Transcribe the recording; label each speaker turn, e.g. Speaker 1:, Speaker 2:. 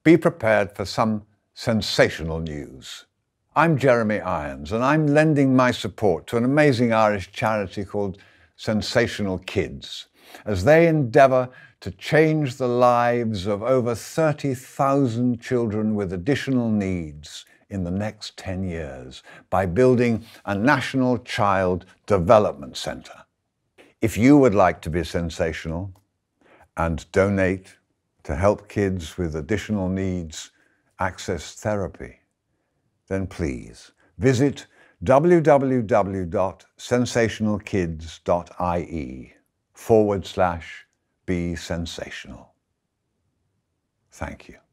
Speaker 1: be prepared for some sensational news. I'm Jeremy Irons, and I'm lending my support to an amazing Irish charity called Sensational Kids, as they endeavour to change the lives of over 30,000 children with additional needs in the next 10 years by building a national child development centre. If you would like to be sensational and donate to help kids with additional needs access therapy, then please visit www.sensationalkids.ie/be sensational. Thank you.